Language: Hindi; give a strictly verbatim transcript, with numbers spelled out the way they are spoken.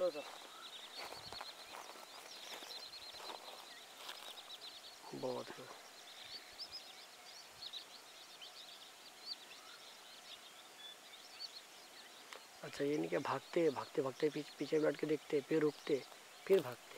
Close up. बहुत है। अच्छा ये नहीं क्या भागते भागते भागते पीछे पीछे बैठ के देखते, फिर रुकते, फिर भागते।